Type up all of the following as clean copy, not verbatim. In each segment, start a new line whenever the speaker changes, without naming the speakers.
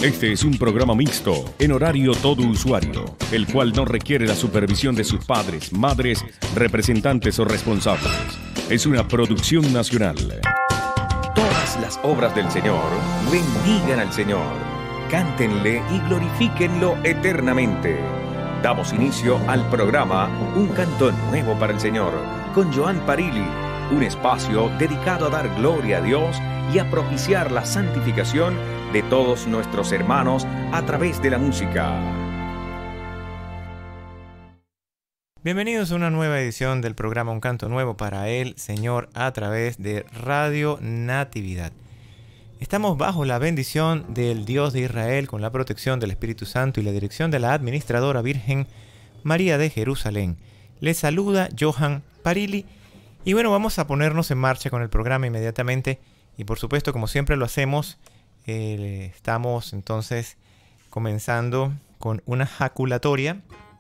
Este es un programa mixto, en horario todo usuario, el cual no requiere la supervisión de sus padres, madres, representantes o responsables. Es una producción nacional. Todas las obras del Señor bendigan al Señor. Cántenle y glorifíquenlo eternamente. Damos inicio al programa Un Canto Nuevo para el Señor, con Joan Parili, un espacio dedicado a dar gloria a Dios y a propiciar la santificación de todos nuestros hermanos a través de la música.
Bienvenidos a una nueva edición del programa Un Canto Nuevo para el Señor a través de Radio Natividad. Estamos bajo la bendición del Dios de Israel, con la protección del Espíritu Santo y la dirección de la Administradora Virgen María de Jerusalén. Les saluda Joan Parili y bueno, vamos a ponernos en marcha con el programa inmediatamente y por supuesto, como siempre lo hacemos, estamos entonces comenzando con una jaculatoria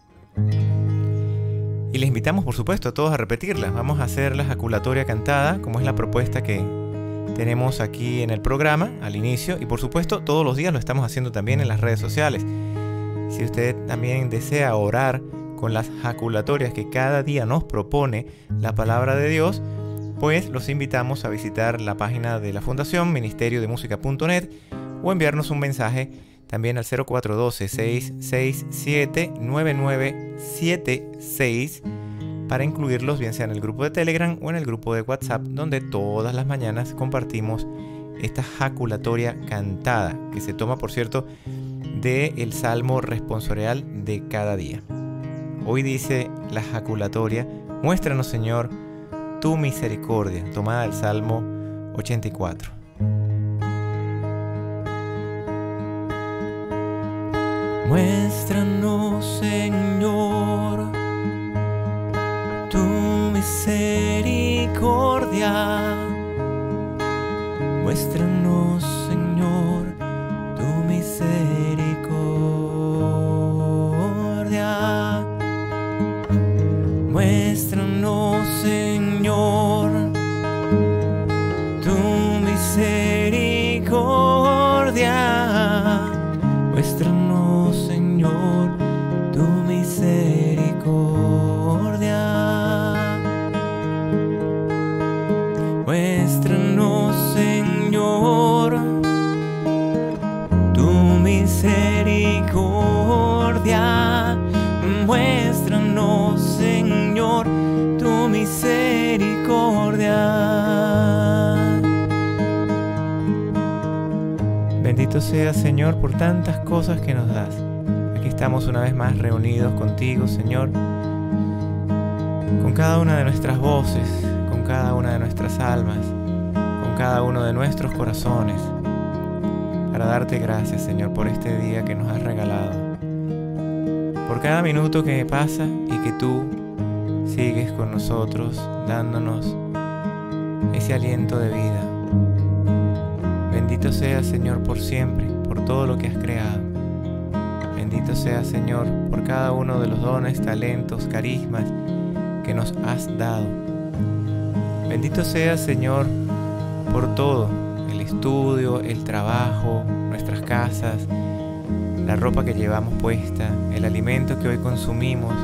y les invitamos por supuesto a todos a repetirla. Vamos a hacer la jaculatoria cantada, como es la propuesta que tenemos aquí en el programa al inicio, y por supuesto todos los días lo estamos haciendo también en las redes sociales. Si usted también desea orar con las jaculatorias que cada día nos propone la palabra de Dios, pues los invitamos a visitar la página de la Fundación ministeriodemusica.net o enviarnos un mensaje también al 0412-667-9976 para incluirlos bien sea en el grupo de Telegram o en el grupo de WhatsApp, donde todas las mañanas compartimos esta jaculatoria cantada, que se toma, por cierto, del Salmo responsorial de cada día. Hoy dice la jaculatoria: muéstranos, Señor, tu misericordia, tomada del Salmo 84. Muéstranos, Señor, tu misericordia. Muéstranos, Señor, tu misericordia. Muéstranos, Señor, tu misericordia. Muéstranos, Señor, tu misericordia. Muéstranos, Señor, tu misericordia. Muéstranos, Señor, tu misericordia. Bendito sea, Señor, por tantas cosas que nos das. Aquí estamos una vez más reunidos contigo, Señor, con cada una de nuestras voces, con cada una de nuestras almas, con cada uno de nuestros corazones, para darte gracias, Señor, por este día que nos has regalado, por cada minuto que pasa y que tú sigues con nosotros, dándonos ese aliento de vida. Bendito sea, Señor, por siempre, por todo lo que has creado. Bendito sea, Señor, por cada uno de los dones, talentos, carismas que nos has dado. Bendito sea, Señor, por todo, el estudio, el trabajo, nuestras casas, la ropa que llevamos puesta, el alimento que hoy consumimos.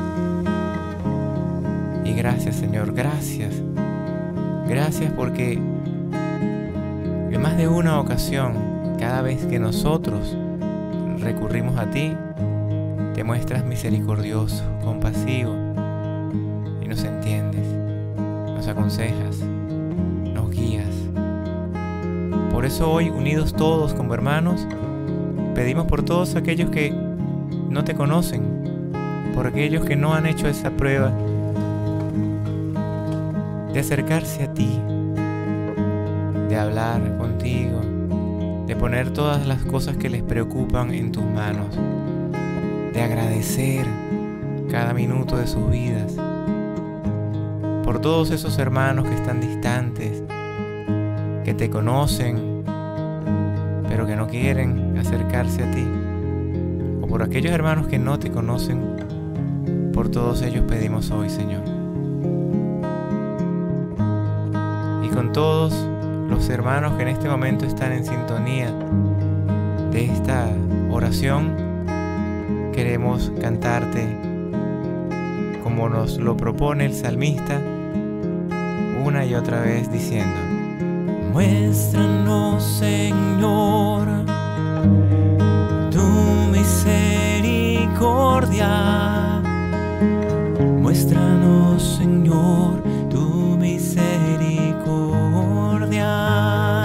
Y gracias, Señor, gracias. Gracias porque en más de una ocasión, cada vez que nosotros recurrimos a ti, te muestras misericordioso, compasivo y nos entiendes, nos aconsejas, nos guías. Por eso hoy, unidos todos como hermanos, pedimos por todos aquellos que no te conocen, por aquellos que no han hecho esa prueba de acercarse a ti, de hablar contigo, de poner todas las cosas que les preocupan en tus manos, de agradecer cada minuto de sus vidas, por todos esos hermanos que están distantes, que te conocen, pero que no quieren acercarse a ti, o por aquellos hermanos que no te conocen. Por todos ellos pedimos hoy, Señor. Y con todos los hermanos que en este momento están en sintonía de esta oración queremos cantarte como nos lo propone el salmista una y otra vez diciendo: muéstranos, Señor, tu misericordia. Muéstranos, Señor, tu misericordia.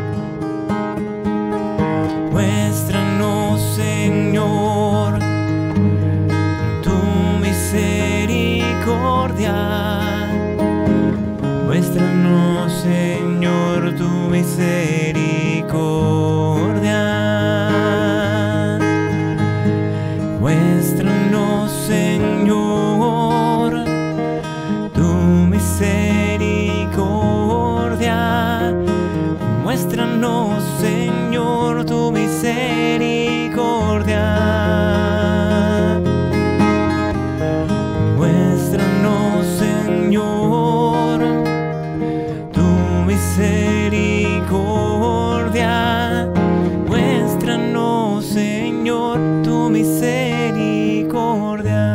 Muéstranos, Señor, tu misericordia. Muéstranos, Señor, tu misericordia. Muéstranos, Señor, tu misericordia. Muéstranos, Señor, tu misericordia. Muéstranos, Señor, tu misericordia. Muéstranos, Señor, tu misericordia.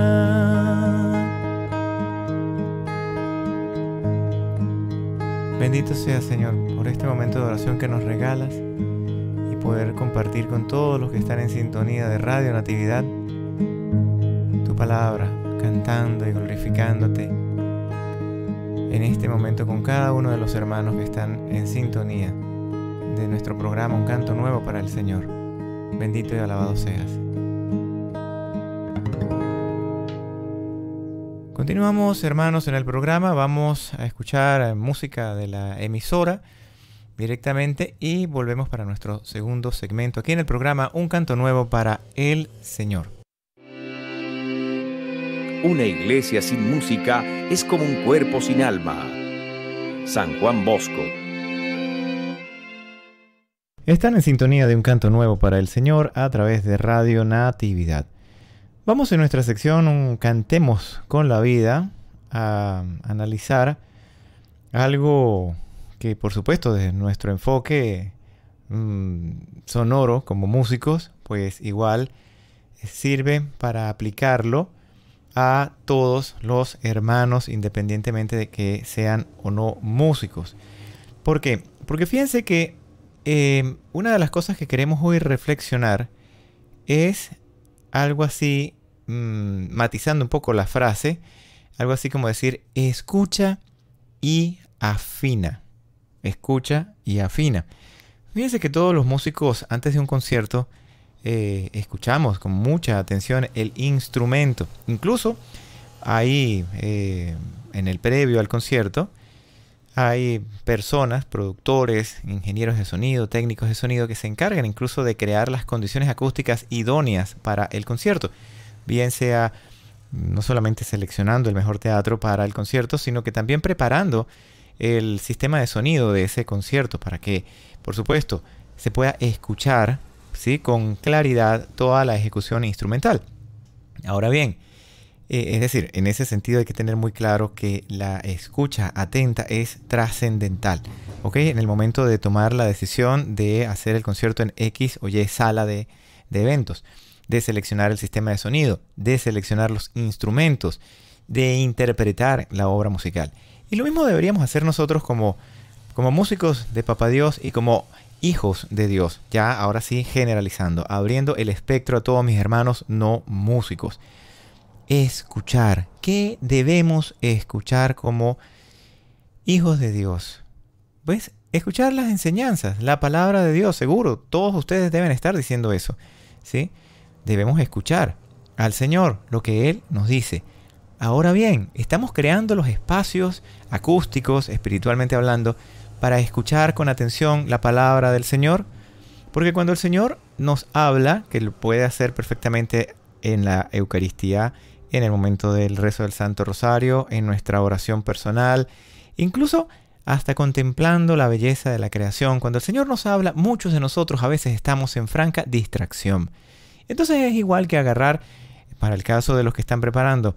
Bendito sea, Señor, por este momento de oración que nos regalas y poder compartir con todos los que están en sintonía de Radio Natividad tu palabra, cantando y glorificándote en este momento con cada uno de los hermanos que están en sintonía de nuestro programa Un Canto Nuevo para el Señor. Bendito y alabado seas. Continuamos, hermanos, en el programa. Vamos a escuchar música de la emisora directamente y volvemos para nuestro segundo segmento aquí en el programa Un Canto Nuevo para el Señor.
Una iglesia sin música es como un cuerpo sin alma. San Juan Bosco.
Están en sintonía de Un Canto Nuevo para el Señor a través de Radio Natividad. Vamos en nuestra sección Cantemos con la Vida a analizar algo que, por supuesto, desde nuestro enfoque sonoro como músicos, pues igual sirve para aplicarlo a todos los hermanos, independientemente de que sean o no músicos. ¿Por qué? Porque fíjense que una de las cosas que queremos hoy reflexionar es algo así, matizando un poco la frase, algo así como decir: escucha y afina. Escucha y afina. Fíjense que todos los músicos antes de un concierto escuchamos con mucha atención el instrumento. Incluso ahí en el previo al concierto hay personas, productores, ingenieros de sonido, técnicos de sonido que se encargan incluso de crear las condiciones acústicas idóneas para el concierto. Bien sea no solamente seleccionando el mejor teatro para el concierto, sino que también preparando el sistema de sonido de ese concierto para que, por supuesto, se pueda escuchar, ¿sí?, con claridad toda la ejecución instrumental. Ahora bien, es decir, en ese sentido hay que tener muy claro que la escucha atenta es trascendental, ¿ok? En el momento de tomar la decisión de hacer el concierto en X o Y sala de eventos, de seleccionar el sistema de sonido, de seleccionar los instrumentos, de interpretar la obra musical. Y lo mismo deberíamos hacer nosotros como músicos de Papá Dios y como hijos de Dios, ya ahora sí generalizando, abriendo el espectro a todos mis hermanos no músicos. Escuchar. ¿Qué debemos escuchar como hijos de Dios? Pues escuchar las enseñanzas, la palabra de Dios, seguro. Todos ustedes deben estar diciendo eso, ¿sí? Debemos escuchar al Señor lo que Él nos dice. Ahora bien, estamos creando los espacios acústicos, espiritualmente hablando, para escuchar con atención la palabra del Señor. Porque cuando el Señor nos habla, que lo puede hacer perfectamente en la Eucaristía, en el momento del rezo del Santo Rosario, en nuestra oración personal, incluso hasta contemplando la belleza de la creación. Cuando el Señor nos habla, muchos de nosotros a veces estamos en franca distracción. Entonces es igual que agarrar, para el caso de los que están preparando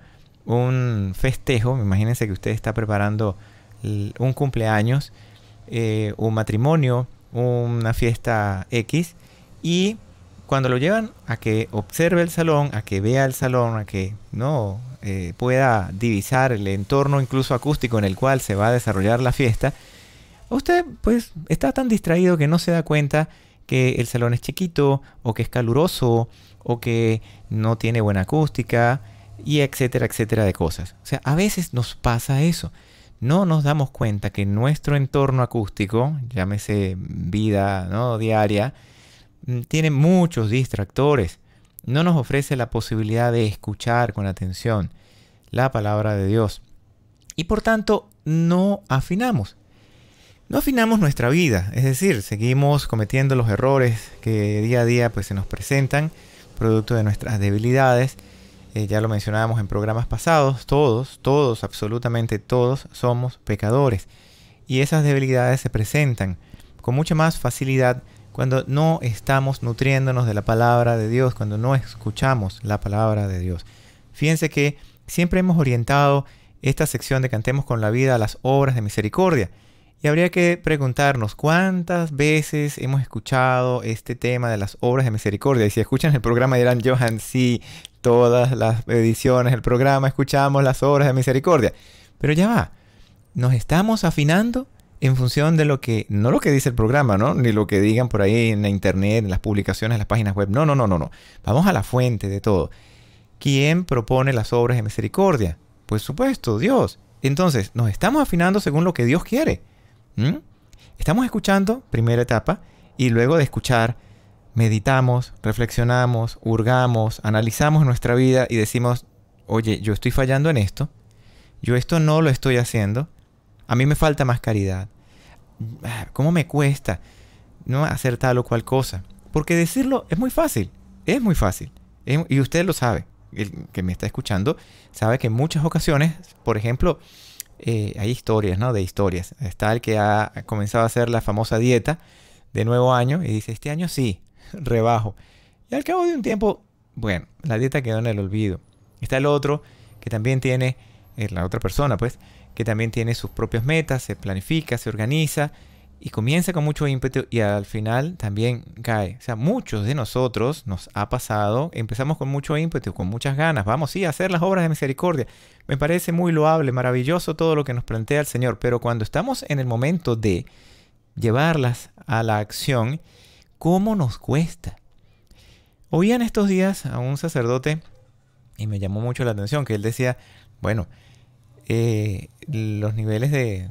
un festejo, imagínense que usted está preparando un cumpleaños, un matrimonio, una fiesta X, y cuando lo llevan a que observe el salón, a que vea el salón, a que no pueda divisar el entorno incluso acústico en el cual se va a desarrollar la fiesta, usted pues está tan distraído que no se da cuenta que el salón es chiquito, o que es caluroso, o que no tiene buena acústica, y etcétera, etcétera de cosas. O sea, a veces nos pasa eso. No nos damos cuenta que nuestro entorno acústico, llámese vida, ¿no?, diaria, tiene muchos distractores. No nos ofrece la posibilidad de escuchar con atención la palabra de Dios. Y por tanto, no afinamos. No afinamos nuestra vida. Es decir, seguimos cometiendo los errores que día a día pues, se nos presentan, producto de nuestras debilidades. Ya lo mencionábamos en programas pasados. Todos, absolutamente todos somos pecadores. Y esas debilidades se presentan con mucha más facilidad cuando no estamos nutriéndonos de la palabra de Dios, cuando no escuchamos la palabra de Dios. Fíjense que siempre hemos orientado esta sección de Cantemos con la Vida a las obras de misericordia. Y habría que preguntarnos cuántas veces hemos escuchado este tema de las obras de misericordia. Y si escuchan el programa dirán, Johan, sí, todas las ediciones del programa escuchamos las obras de misericordia. Pero ya va, nos estamos afinando en función de lo que, no lo que dice el programa, ¿no? Ni lo que digan por ahí en la internet, en las publicaciones, en las páginas web. No. Vamos a la fuente de todo. ¿Quién propone las obras de misericordia? Pues supuesto, Dios. Entonces, nos estamos afinando según lo que Dios quiere. Estamos escuchando, primera etapa, y luego de escuchar, meditamos, reflexionamos, hurgamos, analizamos nuestra vida y decimos, oye, yo estoy fallando en esto, yo esto no lo estoy haciendo, a mí me falta más caridad, ¿cómo me cuesta no hacer tal o cual cosa? Porque decirlo es muy fácil, y usted lo sabe, el que me está escuchando sabe que en muchas ocasiones, por ejemplo, hay historias, ¿no? De historias. Está el que ha comenzado a hacer la famosa dieta de nuevo año y dice, este año sí, rebajo. Y al cabo de un tiempo, bueno, la dieta quedó en el olvido. Está el otro que también tiene, la otra persona pues, que también tiene sus propias metas, se planifica, se organiza y comienza con mucho ímpetu y al final también cae. O sea, muchos de nosotros nos ha pasado, empezamos con mucho ímpetu, con muchas ganas, vamos sí a hacer las obras de misericordia. Me parece muy loable, maravilloso todo lo que nos plantea el Señor, pero cuando estamos en el momento de llevarlas a la acción, ¿cómo nos cuesta? Oía en estos días a un sacerdote y me llamó mucho la atención que él decía, bueno, los niveles de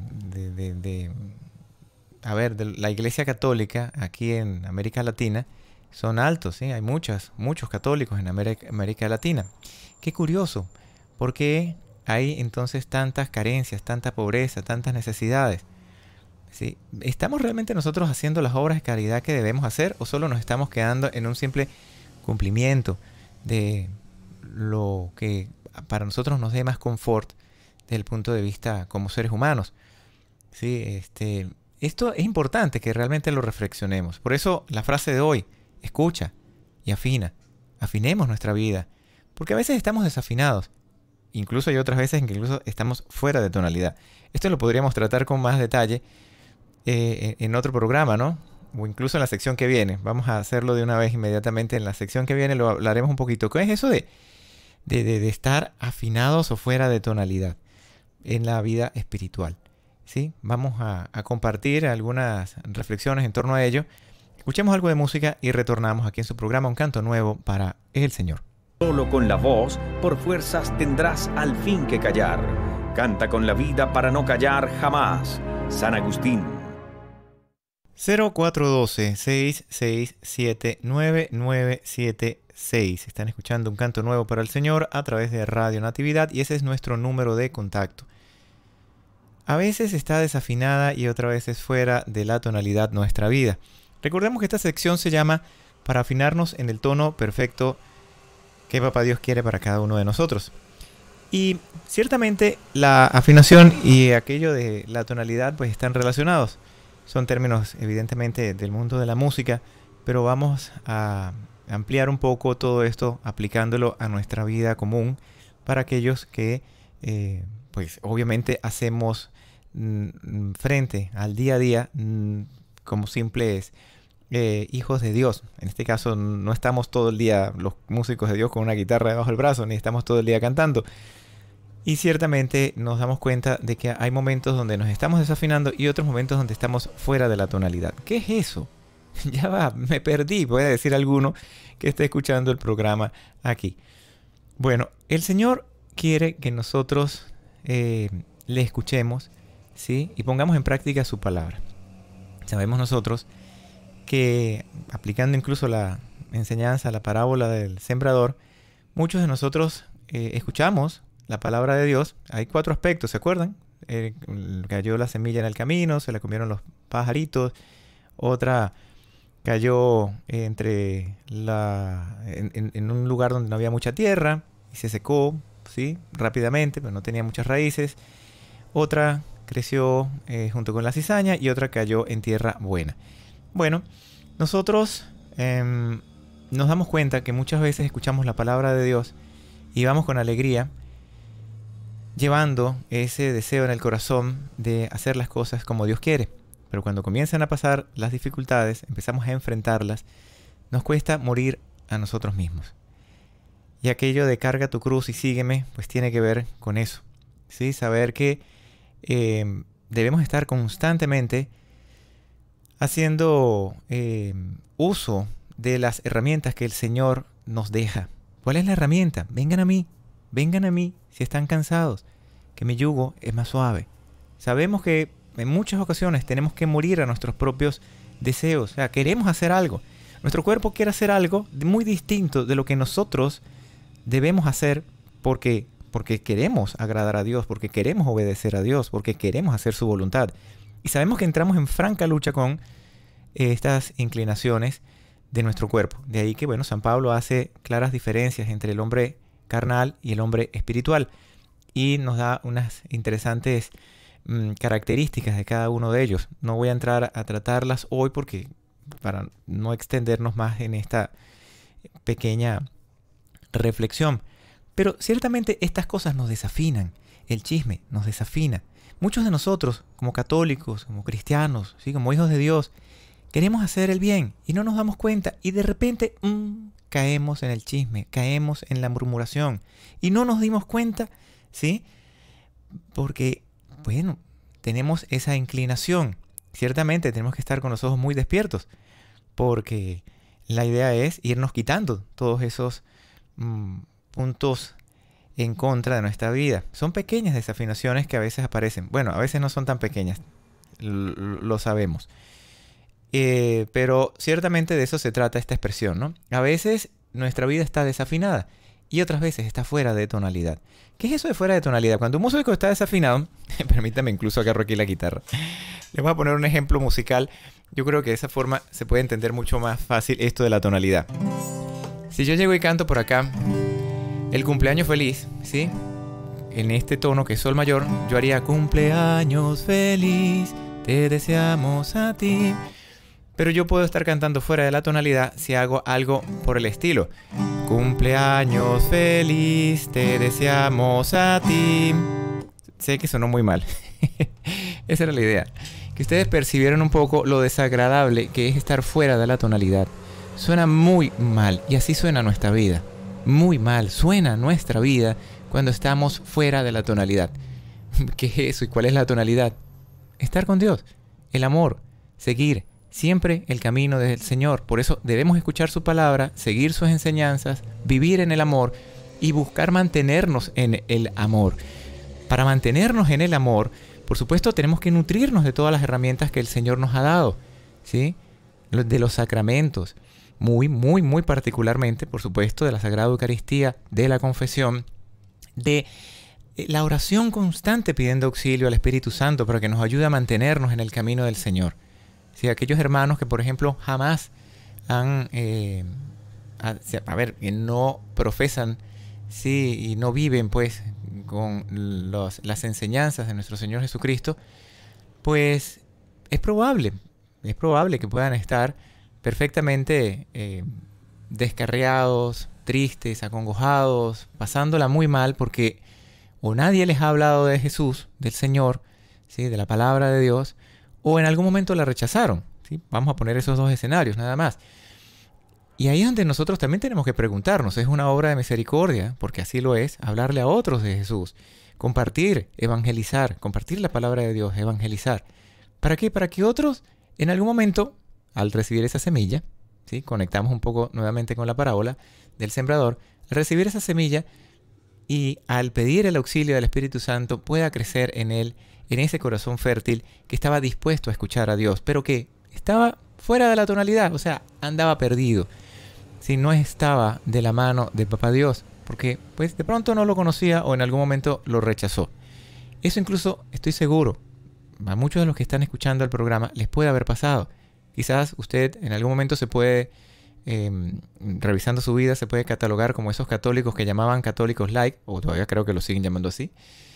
la Iglesia Católica aquí en América Latina son altos, ¿sí? Hay muchos católicos en América Latina. Qué curioso, porque hay entonces tantas carencias, tanta pobreza, tantas necesidades. ¿Sí? ¿Estamos realmente nosotros haciendo las obras de caridad que debemos hacer o solo nos estamos quedando en un simple cumplimiento de lo que para nosotros nos dé más confort desde el punto de vista como seres humanos? ¿Sí? Esto es importante que realmente lo reflexionemos. Por eso la frase de hoy, escucha y afina. Afinemos nuestra vida. Porque a veces estamos desafinados. Incluso hay otras veces en que incluso estamos fuera de tonalidad. Esto lo podríamos tratar con más detalle en otro programa, ¿no? O incluso en la sección que viene. Vamos a hacerlo de una vez inmediatamente. En la sección que viene lo hablaremos un poquito. ¿Qué es eso de estar afinados o fuera de tonalidad en la vida espiritual? ¿Sí? Vamos a compartir algunas reflexiones en torno a ello. Escuchemos algo de música y retornamos aquí en su programa Un Canto Nuevo para el Señor.
Solo con la voz, por fuerzas tendrás al fin que callar. Canta con la vida para no callar jamás. San Agustín.
0412-667-9976. Están escuchando Un Canto Nuevo para el Señor a través de Radio Natividad y ese es nuestro número de contacto. A veces está desafinada y otra vez es fuera de la tonalidad nuestra vida. Recordemos que esta sección se llama Para afinarnos en el tono perfecto que Papá Dios quiere para cada uno de nosotros. Y ciertamente la afinación y aquello de la tonalidad pues están relacionados. Son términos evidentemente del mundo de la música, pero vamos a ampliar un poco todo esto aplicándolo a nuestra vida común para aquellos que pues obviamente hacemos frente al día a día como simples hijos de Dios. En este caso no estamos todo el día los músicos de Dios con una guitarra debajo del brazo, ni estamos todo el día cantando. Y ciertamente nos damos cuenta de que hay momentos donde nos estamos desafinando y otros momentos donde estamos fuera de la tonalidad. ¿Qué es eso? Ya va, me perdí, voy a decir a alguno que esté escuchando el programa aquí. Bueno, el Señor quiere que nosotros le escuchemos, ¿sí? Y pongamos en práctica su palabra. Sabemos nosotros que, aplicando incluso la enseñanza, la parábola del sembrador, muchos de nosotros escuchamos la palabra de Dios. Hay 4 aspectos, ¿se acuerdan? Cayó la semilla en el camino, se la comieron los pajaritos. Otra cayó en un lugar donde no había mucha tierra y se secó, ¿sí? Rápidamente, pero no tenía muchas raíces. Otra creció junto con la cizaña y otra cayó en tierra buena. Bueno, nosotros nos damos cuenta que muchas veces escuchamos la palabra de Dios y vamos con alegría, llevando ese deseo en el corazón de hacer las cosas como Dios quiere. Pero cuando comienzan a pasar las dificultades, empezamos a enfrentarlas, nos cuesta morir a nosotros mismos. Y aquello de carga tu cruz y sígueme, pues tiene que ver con eso, ¿sí? Saber que debemos estar constantemente haciendo uso de las herramientas que el Señor nos deja. ¿Cuál es la herramienta? Vengan a mí si están cansados, que mi yugo es más suave. Sabemos que en muchas ocasiones tenemos que morir a nuestros propios deseos. O sea, queremos hacer algo. Nuestro cuerpo quiere hacer algo muy distinto de lo que nosotros debemos hacer porque queremos agradar a Dios, porque queremos obedecer a Dios, porque queremos hacer su voluntad. Y sabemos que entramos en franca lucha con estas inclinaciones de nuestro cuerpo. De ahí que, bueno, San Pablo hace claras diferencias entre el hombre carnal y el hombre espiritual. Y nos da unas interesantes características de cada uno de ellos. No voy a entrar a tratarlas hoy porque para no extendernos más en esta pequeña reflexión. Pero ciertamente estas cosas nos desafinan. El chisme nos desafina. Muchos de nosotros, como católicos, como cristianos, ¿sí? Como hijos de Dios, queremos hacer el bien y no nos damos cuenta. Y de repente caemos en el chisme, caemos en la murmuración. Y no nos dimos cuenta, ¿sí? Porque, bueno, tenemos esa inclinación. Ciertamente tenemos que estar con los ojos muy despiertos, porque la idea es irnos quitando todos esos puntos en contra de nuestra vida. Son pequeñas desafinaciones que a veces aparecen. Bueno, a veces no son tan pequeñas, lo sabemos. Pero ciertamente de eso se trata esta expresión, ¿no? A veces nuestra vida está desafinada y otras veces está fuera de tonalidad. ¿Qué es eso de fuera de tonalidad? Cuando un músico está desafinado, permítame, incluso agarro aquí la guitarra. Les voy a poner un ejemplo musical. Yo creo que de esa forma se puede entender mucho más fácil esto de la tonalidad. Si yo llego y canto por acá el cumpleaños feliz, ¿sí? En este tono que es sol mayor, yo haría cumpleaños feliz, te deseamos a ti. Pero yo puedo estar cantando fuera de la tonalidad si hago algo por el estilo. Cumpleaños feliz, te deseamos a ti. Sé que sonó muy mal. Esa era la idea. Que ustedes percibieron un poco lo desagradable que es estar fuera de la tonalidad. Suena muy mal y así suena nuestra vida. Muy mal suena nuestra vida cuando estamos fuera de la tonalidad. ¿Qué es eso y cuál es la tonalidad? Estar con Dios, el amor, seguir siempre el camino del Señor. Por eso debemos escuchar su palabra, seguir sus enseñanzas, vivir en el amor y buscar mantenernos en el amor. Para mantenernos en el amor, por supuesto, tenemos que nutrirnos de todas las herramientas que el Señor nos ha dado, ¿sí? De los sacramentos, muy particularmente, por supuesto, de la Sagrada Eucaristía, de la confesión, de la oración constante pidiendo auxilio al Espíritu Santo para que nos ayude a mantenernos en el camino del Señor. ¿Sí? Aquellos hermanos que, por ejemplo, jamás han, que no profesan, sí, y no viven, pues, con las enseñanzas de nuestro Señor Jesucristo, pues es probable que puedan estar perfectamente descarriados, tristes, acongojados, pasándola muy mal porque o nadie les ha hablado de Jesús, del Señor, ¿sí? De la palabra de Dios, o en algún momento la rechazaron, ¿sí? Vamos a poner esos dos escenarios nada más. Y ahí es donde nosotros también tenemos que preguntarnos, ¿es una obra de misericordia? Porque así lo es, hablarle a otros de Jesús, compartir, evangelizar, compartir la palabra de Dios, evangelizar. ¿Para qué? Para que otros en algún momento, al recibir esa semilla, ¿sí? Conectamos un poco nuevamente con la parábola del sembrador, al recibir esa semilla y al pedir el auxilio del Espíritu Santo pueda crecer en él, en ese corazón fértil que estaba dispuesto a escuchar a Dios, pero que estaba fuera de la tonalidad, o sea, andaba perdido. Si no estaba de la mano de Papá Dios, porque pues de pronto no lo conocía o en algún momento lo rechazó. Eso incluso, estoy seguro, a muchos de los que están escuchando el programa les puede haber pasado. Quizás usted en algún momento se puede, revisando su vida, se puede catalogar como esos católicos que llamaban católicos light, o todavía creo que lo siguen llamando así,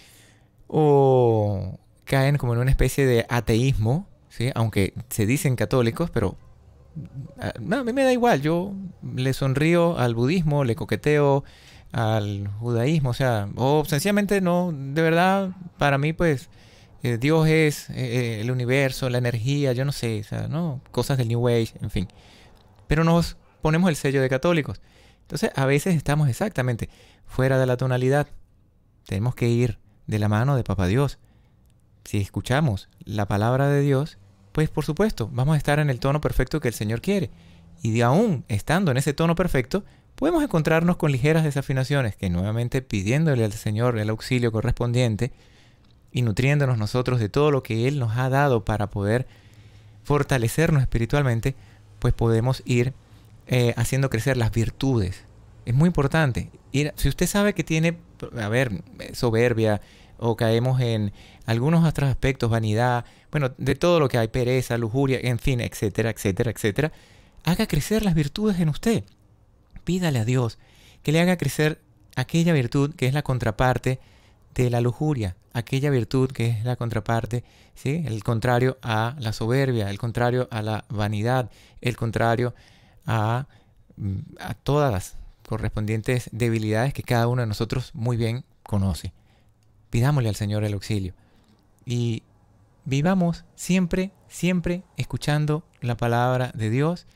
o caen como en una especie de ateísmo, ¿sí? Aunque se dicen católicos, pero no, a mí me da igual, yo le sonrío al budismo, le coqueteo al judaísmo, o sencillamente no, de verdad, para mí pues Dios es el universo, la energía, yo no sé, ¿no? Cosas del New Age, en fin. Pero nos ponemos el sello de católicos. Entonces a veces estamos exactamente fuera de la tonalidad. Tenemos que ir de la mano de Papá Dios. Si escuchamos la palabra de Dios, pues por supuesto, vamos a estar en el tono perfecto que el Señor quiere. Y aún estando en ese tono perfecto, podemos encontrarnos con ligeras desafinaciones que nuevamente pidiéndole al Señor el auxilio correspondiente y nutriéndonos nosotros de todo lo que Él nos ha dado para poder fortalecernos espiritualmente, pues podemos ir haciendo crecer las virtudes. Es muy importante. Si usted sabe que tiene, soberbia, o caemos en algunos otros aspectos, vanidad, bueno, de todo lo que hay, pereza, lujuria, en fin, etcétera, etcétera, etcétera, haga crecer las virtudes en usted. Pídale a Dios que le haga crecer aquella virtud que es la contraparte de la lujuria, aquella virtud que es la contraparte, ¿sí? El contrario a la soberbia, el contrario a la vanidad, el contrario a todas las correspondientes debilidades que cada uno de nosotros muy bien conoce. Pidámosle al Señor el auxilio y vivamos siempre, siempre escuchando la palabra de Dios,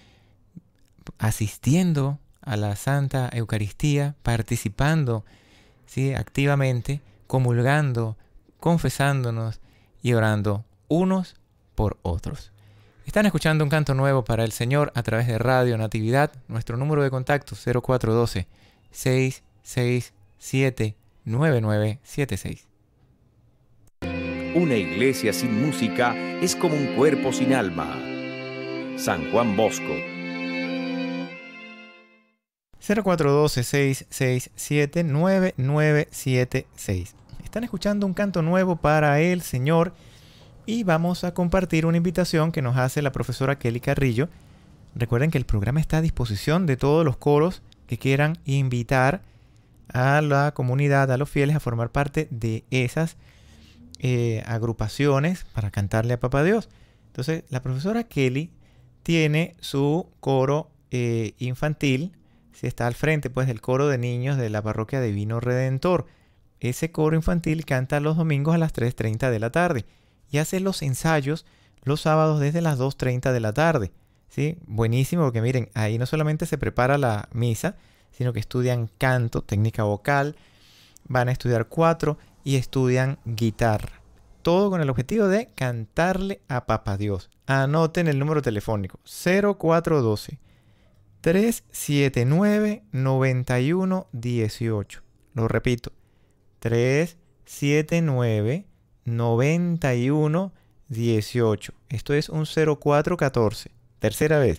asistiendo a la Santa Eucaristía, participando, ¿sí? Activamente, comulgando, confesándonos y orando unos por otros. Están escuchando un canto nuevo para el Señor a través de Radio Natividad. Nuestro número de contacto 0412-667-9976.
Una iglesia sin música es como un cuerpo sin alma. San Juan Bosco.
0412-667-9976. Están escuchando un canto nuevo para el Señor y vamos a compartir una invitación que nos hace la profesora Kelly Carrillo. Recuerden que el programa está a disposición de todos los coros que quieran invitar a la comunidad, a los fieles, a formar parte de esas agrupaciones para cantarle a Papá Dios. Entonces, la profesora Kelly tiene su coro infantil, si está al frente pues del coro de niños de la parroquia Divino Redentor. Ese coro infantil canta los domingos a las 3:30 de la tarde y hace los ensayos los sábados desde las 2:30 de la tarde. ¿Sí? Buenísimo, porque miren, ahí no solamente se prepara la misa, sino que estudian canto, técnica vocal, van a estudiar cuatro y estudian guitarra. Todo con el objetivo de cantarle a Papá Dios. Anoten el número telefónico 0412-379-9118. Lo repito, 379-9118. Esto es un 0414. Tercera vez,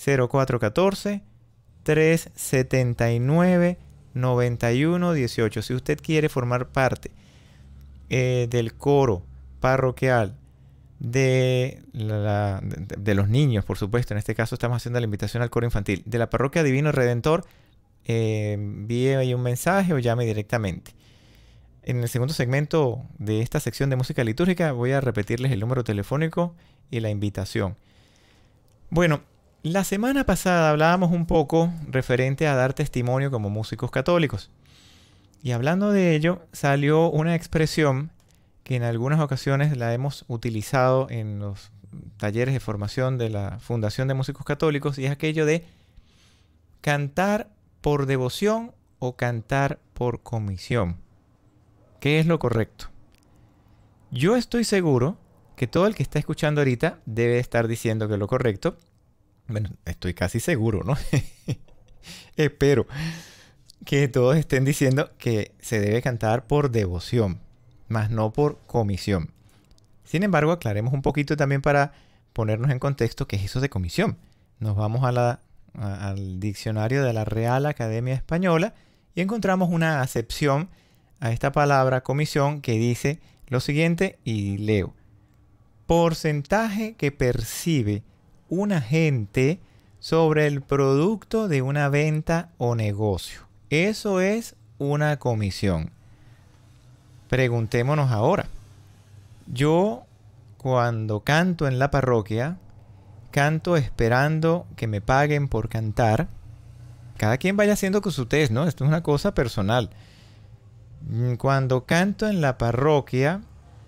0414-379-9118. Si usted quiere formar parte del coro parroquial de los niños, por supuesto, en este caso estamos haciendo la invitación al coro infantil, de la parroquia Divino Redentor, envíe ahí un mensaje o llame directamente. En el segundo segmento de esta sección de música litúrgica voy a repetirles el número telefónico y la invitación. Bueno, la semana pasada hablábamos un poco referente a dar testimonio como músicos católicos. Y hablando de ello, salió una expresión que en algunas ocasiones la hemos utilizado en los talleres de formación de la Fundación de Músicos Católicos, y es aquello de cantar por devoción o cantar por comisión. ¿Qué es lo correcto? Yo estoy seguro que todo el que está escuchando ahorita debe estar diciendo que lo correcto. Bueno, estoy casi seguro, ¿no? Espero que todos estén diciendo que se debe cantar por devoción, más no por comisión. Sin embargo, aclaremos un poquito también para ponernos en contexto qué es eso de comisión. Nos vamos al diccionario de la Real Academia Española y encontramos una acepción a esta palabra comisión que dice lo siguiente, y leo: porcentaje que percibe un agente sobre el producto de una venta o negocio. Eso es una comisión. Preguntémonos ahora. Yo, cuando canto en la parroquia, canto esperando que me paguen por cantar. Cada quien vaya haciendo con su test, ¿no? Esto es una cosa personal. Cuando canto en la parroquia,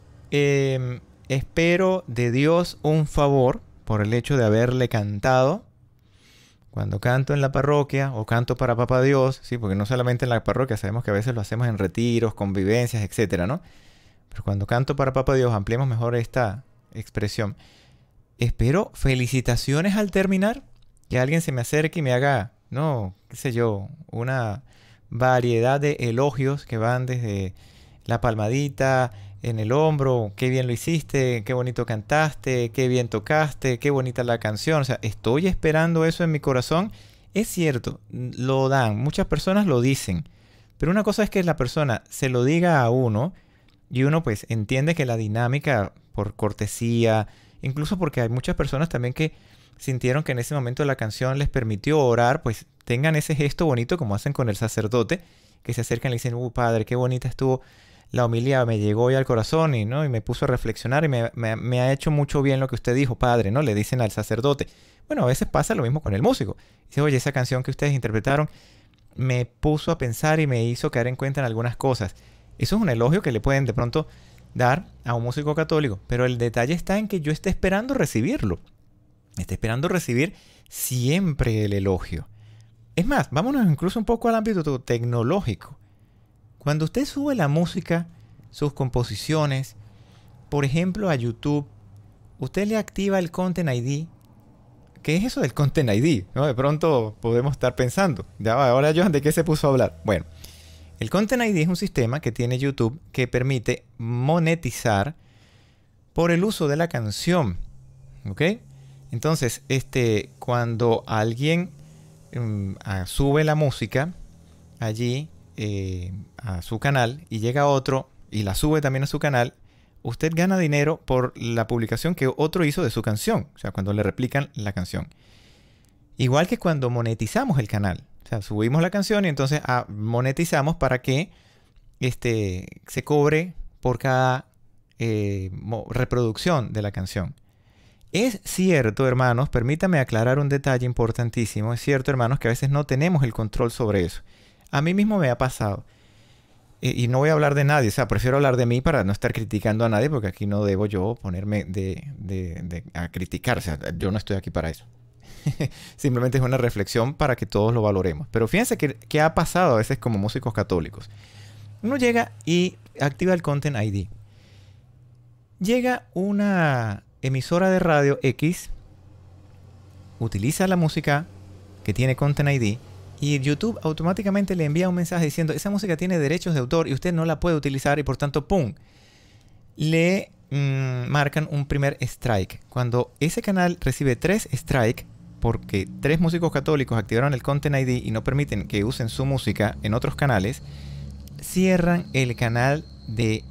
espero de Dios un favor por el hecho de haberle cantado. Cuando canto en la parroquia o canto para Papá Dios, sí, porque no solamente en la parroquia, sabemos que a veces lo hacemos en retiros, convivencias, etcétera, ¿no? Pero cuando canto para Papá Dios, ampliemos mejor esta expresión. Espero felicitaciones al terminar, que alguien se me acerque y me haga, no, qué sé yo, una variedad de elogios que van desde la palmadita en el hombro, qué bien lo hiciste, qué bonito cantaste, qué bien tocaste, qué bonita la canción. O sea, estoy esperando eso en mi corazón. Es cierto, lo dan, muchas personas lo dicen, pero una cosa es que la persona se lo diga a uno y uno pues entiende que la dinámica por cortesía, incluso porque hay muchas personas también que sintieron que en ese momento la canción les permitió orar, pues tengan ese gesto bonito como hacen con el sacerdote, que se acercan y le dicen, padre, qué bonita estuvo la homilía, me llegó hoy al corazón y, ¿no? Y me puso a reflexionar y me ha hecho mucho bien lo que usted dijo, padre, ¿no? Le dicen al sacerdote. Bueno, a veces pasa lo mismo con el músico. Dice, oye, esa canción que ustedes interpretaron me puso a pensar y me hizo caer en cuenta en algunas cosas. Eso es un elogio que le pueden de pronto dar a un músico católico, pero el detalle está en que yo esté esperando recibirlo. Esté esperando recibir siempre el elogio. Es más, vámonos incluso un poco al ámbito tecnológico. Cuando usted sube la música, sus composiciones, por ejemplo a YouTube, usted le activa el Content ID. ¿Qué es eso del Content ID? ¿No? De pronto podemos estar pensando, ya ahora Johan, ¿de qué se puso a hablar? Bueno, el Content ID es un sistema que tiene YouTube que permite monetizar por el uso de la canción. ¿Ok? Entonces, cuando alguien sube la música allí a su canal y llega otro y la sube también a su canal, usted gana dinero por la publicación que otro hizo de su canción. O sea, cuando le replican la canción. Igual que cuando monetizamos el canal. O sea, subimos la canción y entonces monetizamos para que se cobre por cada reproducción de la canción. Es cierto, hermanos, permítame aclarar un detalle importantísimo. Es cierto, hermanos, que a veces no tenemos el control sobre eso. A mí mismo me ha pasado. Y no voy a hablar de nadie, o sea, prefiero hablar de mí para no estar criticando a nadie, porque aquí no debo yo ponerme a criticar. O sea, yo no estoy aquí para eso. Simplemente es una reflexión para que todos lo valoremos. Pero fíjense que ha pasado a veces como músicos católicos. Uno llega y activa el Content ID. Llega una emisora de radio X, utiliza la música que tiene Content ID y YouTube automáticamente le envía un mensaje diciendo esa música tiene derechos de autor y usted no la puede utilizar y por tanto, ¡pum!, le marcan un primer strike. Cuando ese canal recibe 3 strikes, porque 3 músicos católicos activaron el Content ID y no permiten que usen su música en otros canales, cierran el canal de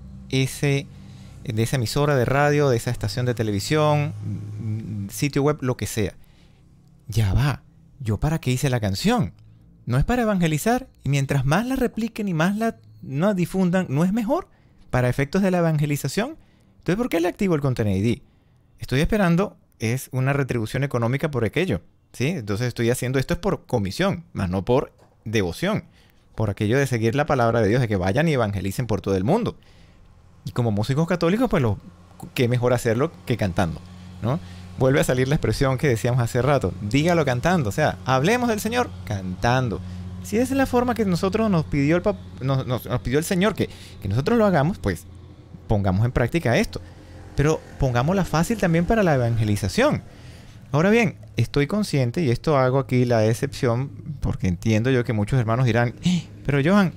esa emisora de radio, de esa estación de televisión, sitio web, lo que sea. Ya va. ¿Yo para qué hice la canción? ¿No es para evangelizar? Y mientras más la repliquen y más no difundan, ¿no es mejor para efectos de la evangelización? Entonces, ¿por qué le activo el Content ID? Estoy esperando es una retribución económica por aquello, ¿sí? Entonces estoy haciendo esto es por comisión, más no por devoción. Por aquello de seguir la palabra de Dios, de que vayan y evangelicen por todo el mundo. Y como músicos católicos, pues qué mejor hacerlo que cantando. ¿no? Vuelve a salir la expresión que decíamos hace rato, dígalo cantando, o sea, hablemos del Señor cantando. Si esa es la forma que nosotros nos pidió nos pidió el Señor que nosotros lo hagamos, pues pongamos en práctica esto. Pero pongámosla fácil también para la evangelización. Ahora bien, estoy consciente, y esto hago aquí la excepción, porque entiendo yo que muchos hermanos dirán, pero Johan,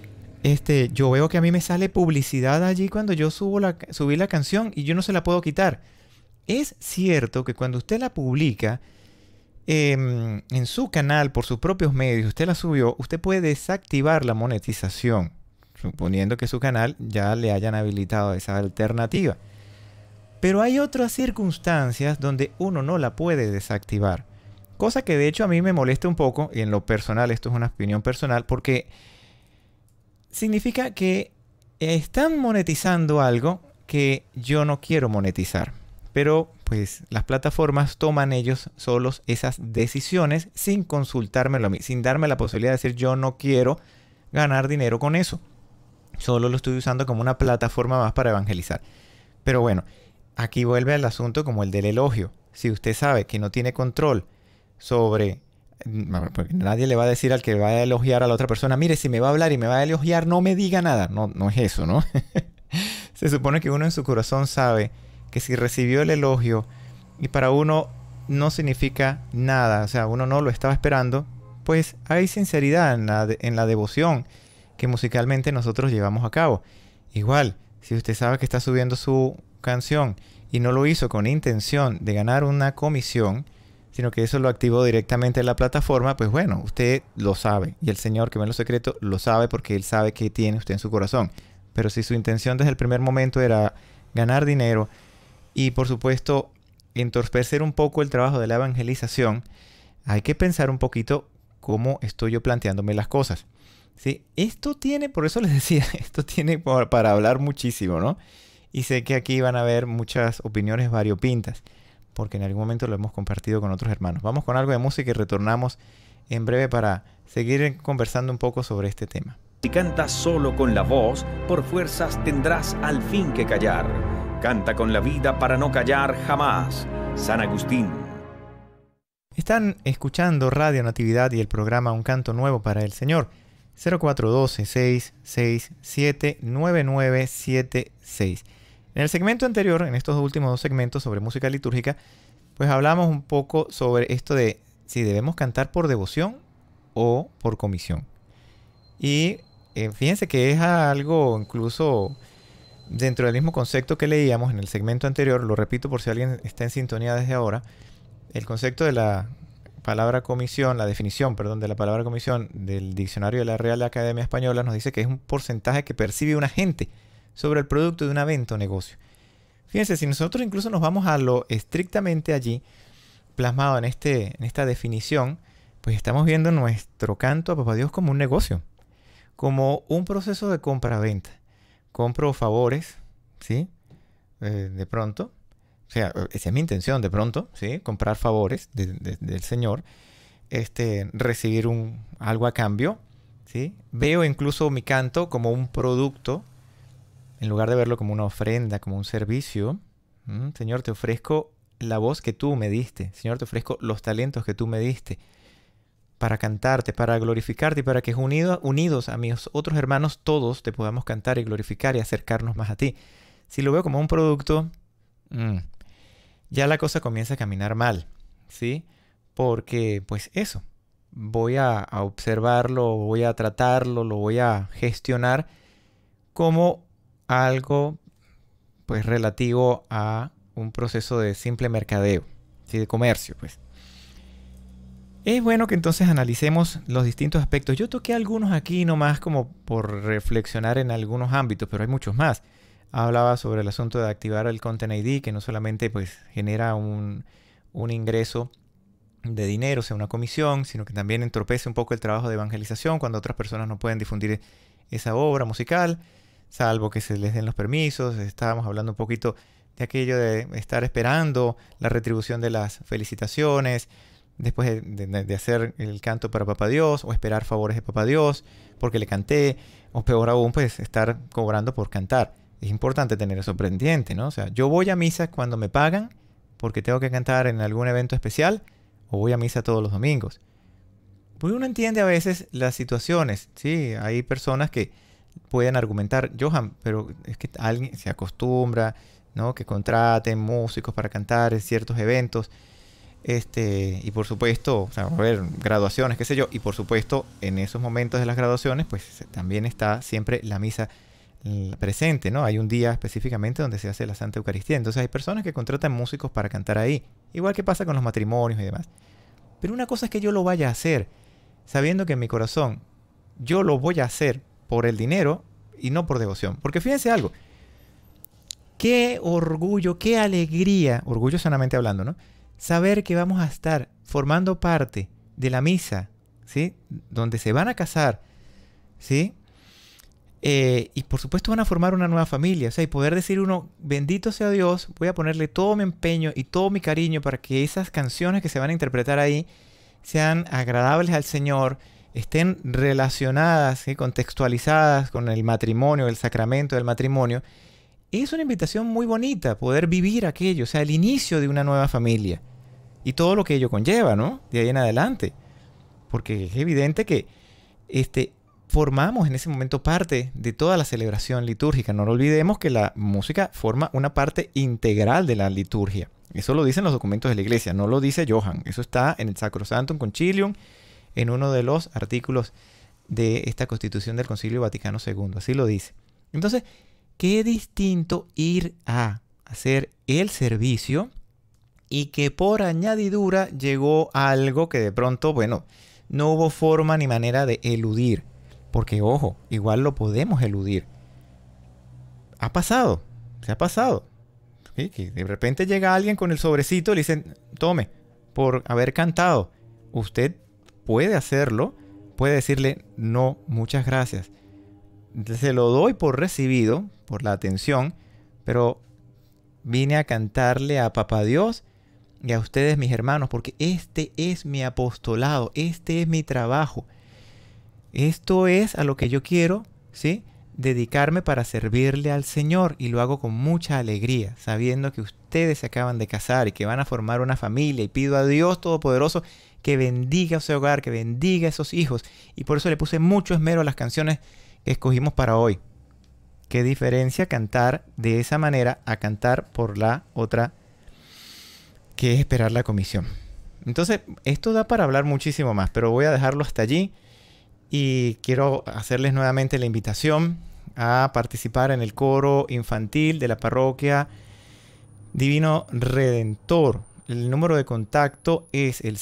yo veo que a mí me sale publicidad allí cuando yo subí la canción y yo no se la puedo quitar. Es cierto que cuando usted la publica en su canal por sus propios medios, usted la subió, usted puede desactivar la monetización, suponiendo que su canal ya le hayan habilitado esa alternativa. Pero hay otras circunstancias donde uno no la puede desactivar. Cosa que de hecho a mí me molesta un poco, y en lo personal, esto es una opinión personal, porque significa que están monetizando algo que yo no quiero monetizar. Pero pues las plataformas toman ellos solos esas decisiones sin consultármelo a mí, sin darme la posibilidad de decir yo no quiero ganar dinero con eso. Solo lo estoy usando como una plataforma más para evangelizar. Pero bueno, aquí vuelve el asunto como el del elogio. Si usted sabe que no tiene control sobre... Porque nadie le va a decir al que va a elogiar a la otra persona, mire, si me va a hablar y me va a elogiar, no me diga nada. No, no es eso, ¿no? Se supone que uno en su corazón sabe que si recibió el elogio y para uno no significa nada, o sea, uno no lo estaba esperando, pues hay sinceridad en la devoción que musicalmente nosotros llevamos a cabo. Igual, si usted sabe que está subiendo su canción y no lo hizo con intención de ganar una comisión, sino que eso lo activó directamente en la plataforma, pues bueno, usted lo sabe. Y el Señor que ve en lo secreto lo sabe porque Él sabe que tiene usted en su corazón. Pero si su intención desde el primer momento era ganar dinero y por supuesto entorpecer un poco el trabajo de la evangelización, hay que pensar un poquito cómo estoy yo planteándome las cosas. ¿Sí? Esto tiene, por eso les decía, esto tiene para hablar muchísimo, ¿no? Y sé que aquí van a haber muchas opiniones variopintas, porque en algún momento lo hemos compartido con otros hermanos. Vamos con algo de música y retornamos en breve para seguir conversando un poco sobre este tema.
Si cantas solo con la voz, por fuerzas tendrás al fin que callar. Canta con la vida para no callar jamás. San Agustín.
Están escuchando Radio Natividad y el programa Un Canto Nuevo para el Señor. 0412-667-9976. En el segmento anterior, en estos últimos dos segmentos sobre música litúrgica, pues hablamos un poco sobre esto de si debemos cantar por devoción o por comisión. Y fíjense que es algo incluso dentro del mismo concepto que leíamos en el segmento anterior, lo repito por si alguien está en sintonía desde ahora, el concepto de la palabra comisión, la definición, perdón, de la palabra comisión del diccionario de la Real Academia Española nos dice que es un porcentaje que percibe un agente sobre el producto de una venta o negocio. Fíjense, si nosotros incluso nos vamos a lo estrictamente allí plasmado en esta definición, pues estamos viendo nuestro canto a Papá Dios como un negocio, como un proceso de compra-venta. Compro favores, ¿sí? De pronto. O sea, esa es mi intención, de pronto, ¿sí? Comprar favores del Señor. Recibir algo a cambio, ¿sí? Veo incluso mi canto como un producto, en lugar de verlo como una ofrenda, como un servicio. Señor, te ofrezco la voz que tú me diste. Señor, te ofrezco los talentos que tú me diste para cantarte, para glorificarte y para que unidos a mis otros hermanos todos te podamos cantar y glorificar y acercarnos más a ti. Si lo veo como un producto, ya la cosa comienza a caminar mal, ¿sí? Porque, pues eso, voy a observarlo, voy a tratarlo, lo voy a gestionar como algo, pues, relativo a un proceso de simple mercadeo, ¿sí? De comercio, pues. Es bueno que entonces analicemos los distintos aspectos. Yo toqué algunos aquí nomás como por reflexionar en algunos ámbitos, pero hay muchos más. Hablaba sobre el asunto de activar el Content ID, que no solamente pues genera un ingreso de dinero, o sea, una comisión, sino que también entorpece un poco el trabajo de evangelización cuando otras personas no pueden difundir esa obra musical, salvo que se les den los permisos. Estábamos hablando un poquito de aquello de estar esperando la retribución de las felicitaciones, después de hacer el canto para Papá Dios, o esperar favores de Papá Dios porque le canté, o peor aún, pues estar cobrando por cantar. Es importante tener eso pendiente, ¿no? O sea, yo voy a misa cuando me pagan porque tengo que cantar en algún evento especial o voy a misa todos los domingos. Pues uno entiende a veces las situaciones, ¿sí? Hay personas que pueden argumentar, Johan, pero es que alguien se acostumbra, ¿no? Que contraten músicos para cantar en ciertos eventos. Y por supuesto, o sea, va a haber graduaciones, qué sé yo, y por supuesto en esos momentos de las graduaciones pues también está siempre la misa presente, ¿no? Hay un día específicamente donde se hace la Santa Eucaristía. Entonces hay personas que contratan músicos para cantar ahí, igual que pasa con los matrimonios y demás. Pero una cosa es que yo lo vaya a hacer sabiendo que en mi corazón yo lo voy a hacer por el dinero y no por devoción. Porque fíjense algo, qué orgullo, qué alegría, orgullo sanamente hablando, ¿no? Saber que vamos a estar formando parte de la misa, ¿sí? Donde se van a casar, ¿sí? Y por supuesto van a formar una nueva familia, o sea, y poder decir uno, bendito sea Dios, voy a ponerle todo mi empeño y todo mi cariño para que esas canciones que se van a interpretar ahí sean agradables al Señor, estén relacionadas, ¿sí? Contextualizadas con el matrimonio, el sacramento del matrimonio. Es una invitación muy bonita poder vivir aquello, o sea, el inicio de una nueva familia y todo lo que ello conlleva, ¿no? De ahí en adelante. Porque es evidente que formamos en ese momento parte de toda la celebración litúrgica. No lo olvidemos que la música forma una parte integral de la liturgia. Eso lo dicen los documentos de la Iglesia, no lo dice Johan. Eso está en el Sacrosanctum Concilium, en uno de los artículos de esta Constitución del Concilio Vaticano II. Así lo dice. Entonces, qué distinto ir a hacer el servicio y que por añadidura llegó algo que de pronto, bueno, no hubo forma ni manera de eludir. Porque, ojo, igual lo podemos eludir. Ha pasado, se ha pasado. ¿Sí? Que de repente llega alguien con el sobrecito y le dicen, tome, por haber cantado. Usted puede hacerlo, puede decirle, no, muchas gracias. Se lo doy por recibido, por la atención, pero vine a cantarle a Papá Dios y a ustedes, mis hermanos, porque este es mi apostolado, este es mi trabajo. Esto es a lo que yo quiero, ¿sí? Dedicarme para servirle al Señor, y lo hago con mucha alegría, sabiendo que ustedes se acaban de casar y que van a formar una familia, y pido a Dios Todopoderoso que bendiga ese hogar, que bendiga a esos hijos, y por eso le puse mucho esmero a las canciones que escogimos para hoy. Qué diferencia cantar de esa manera a cantar por la otra, que es esperar la comisión. Entonces, esto da para hablar muchísimo más, pero voy a dejarlo hasta allí. Y quiero hacerles nuevamente la invitación a participar en el coro infantil de la parroquia Divino Redentor. El número de contacto es el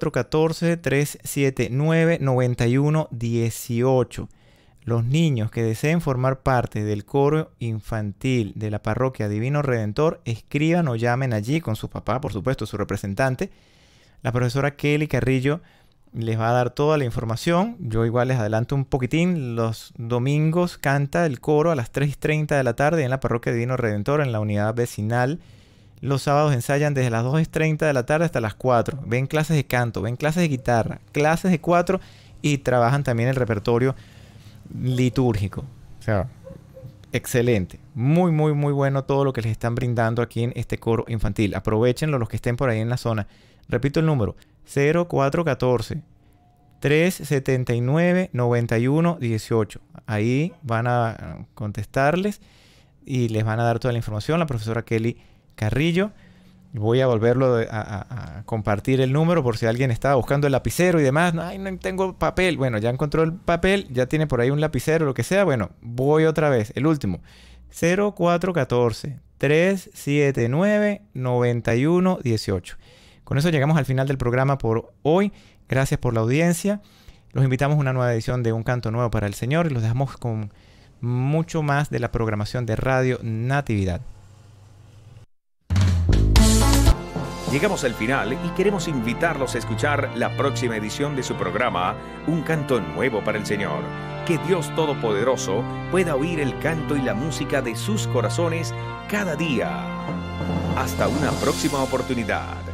0414-379-9118. Los niños que deseen formar parte del coro infantil de la parroquia Divino Redentor, escriban o llamen allí con su papá, por supuesto, su representante. La profesora Kelly Carrillo les va a dar toda la información. Yo igual les adelanto un poquitín. Los domingos canta el coro a las 3:30 de la tarde en la parroquia Divino Redentor, en la unidad vecinal. Los sábados ensayan desde las 2:30 de la tarde hasta las 4. Ven clases de canto, ven clases de guitarra, clases de 4, y trabajan también el repertorio litúrgico. O sea, excelente. Muy, muy, muy bueno todo lo que les están brindando aquí en este coro infantil. Aprovechenlo los que estén por ahí en la zona. Repito el número, 0414-379-9118. Ahí van a contestarles y les van a dar toda la información. La profesora Kelly Carrillo. Voy a volverlo a compartir el número por si alguien estaba buscando el lapicero y demás. Ay, no tengo papel. Bueno, ya encontró el papel, ya tiene por ahí un lapicero, lo que sea. Bueno, voy otra vez. El último. 0414-379-9118. Con eso llegamos al final del programa por hoy. Gracias por la audiencia. Los invitamos a una nueva edición de Un Canto Nuevo para el Señor y los dejamos con mucho más de la programación de Radio Natividad.
Llegamos al final y queremos invitarlos a escuchar la próxima edición de su programa Un Canto Nuevo para el Señor. Que Dios Todopoderoso pueda oír el canto y la música de sus corazones cada día. Hasta una próxima oportunidad.